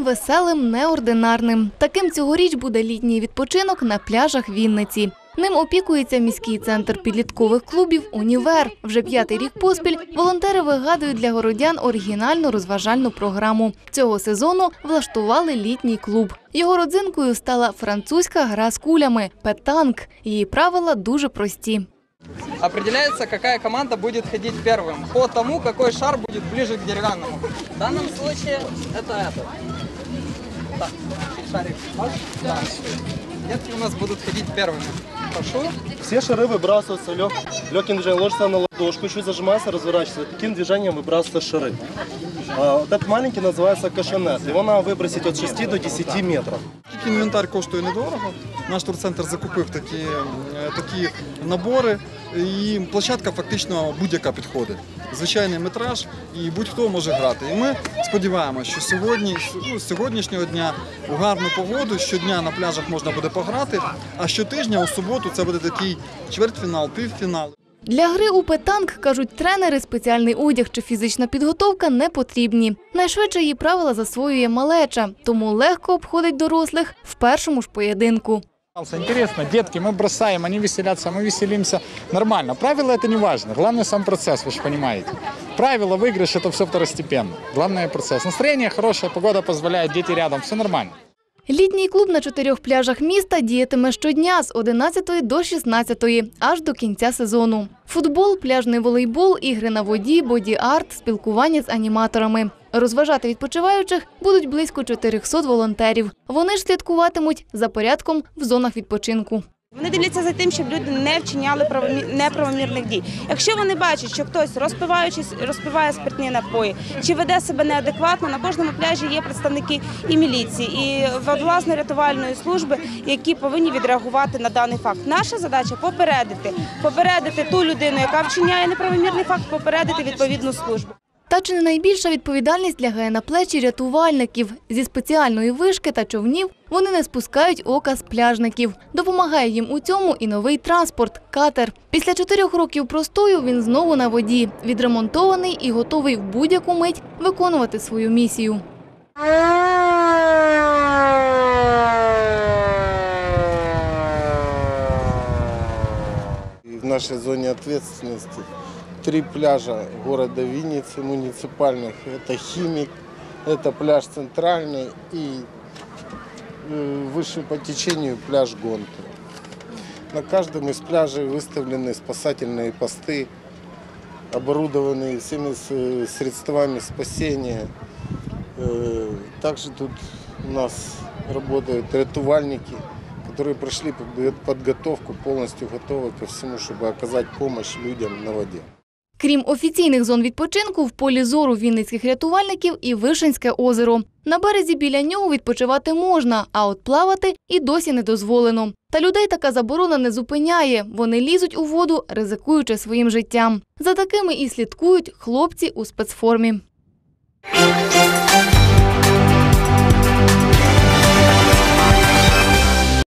веселим, неординарним. Таким цьогоріч буде літній відпочинок на пляжах Вінниці. Ним опікується міський центр підліткових клубів «Універ». Вже 5-й рік поспіль волонтери вигадують для городян оригінальну розважальну програму. Цього сезону влаштували літній клуб. Його родзинкою стала французька гра з кулями – петанк. Її правила дуже прості. Определяется, какая команда будет ходить первым, по тому, какой шар будет ближе к деревянному. В данном случае это этот. Так, шарик. Да. Детки у нас будут ходить первыми. Прошу. Все шары выбрасываются легким движением, ложится на ладошку, чуть зажимается, разворачивается. Таким движением выбрасываются шары. Вот этот маленький называется кашанет. Его надо выбросить от 6 до 10 метров. Інвентар коштує недорого. Наш турцентр закупив такі набори, і площадка фактично будь-яка підходить. Звичайний метраж, і будь-хто може грати. І ми сподіваємося, що з сьогоднішнього дня у гарну погоду щодня на пляжах можна буде пограти, а щотижня у суботу це буде такий чвертьфінал, півфінал. Для гри у петанк, кажуть тренери, спеціальний одяг чи фізична підготовка не потрібні. Найшвидше її правила засвоює малеча, тому легко обходить дорослих в першому ж поєдинку. Интересно, детки, мы бросаем, они веселятся, мы веселимся нормально. Правила это не важно, главное сам процесс, вы же понимаете. Правила, выигрыш – это все второстепенно. Главное процесс. Настроение хорошее, погода позволяет, дети рядом, все нормально. Літній клуб на 4 пляжах міста діятиме щодня з 11 до 16, аж до кінця сезону. Футбол, пляжний волейбол, ігри на воді, боді-арт, спілкування з аніматорами. Розважати відпочиваючих будуть близько 400 волонтерів. Вони ж слідкуватимуть за порядком в зонах відпочинку. Вони дивляться за тим, щоб люди не вчиняли неправомірних дій. Якщо вони бачать, що хтось, розпиває спиртні напої чи веде себе неадекватно, на кожному пляжі є представники і міліції, і водолазно-рятувальної служби, які повинні відреагувати на даний факт. Наша задача – попередити ту людину, яка вчиняє неправомірний факт, попередити відповідну службу. Та чи не найбільша відповідальність лягає на плечі рятувальників. Зі спеціальної вишки та човнів вони не спускають ока з пляжників. Допомагає їм у цьому і новий транспорт – катер. Після 4 років простою він знову на воді, відремонтований і готовий в будь-яку мить виконувати свою місію. В нашей зоне ответственности 3 пляжа города Винницы муниципальных. Это Химик, это пляж Центральный и выше по течению пляж Гонты. На каждом из пляжей выставлены спасательные посты, оборудованные всеми средствами спасения. Также тут у нас работают рятувальники, которые прошли подготовку, полностью готовы ко всему, чтобы оказать помощь людям на воде. Крім офіційних зон відпочинку, в полі зору вінницьких рятувальників і Вишенське озеро. На березі біля нього відпочивати можна, а от плавати і досі не дозволено. Та людей така заборона не зупиняє. Вони лізуть у воду, ризикуючи своїм життям. За такими і слідкують хлопці у спецформі.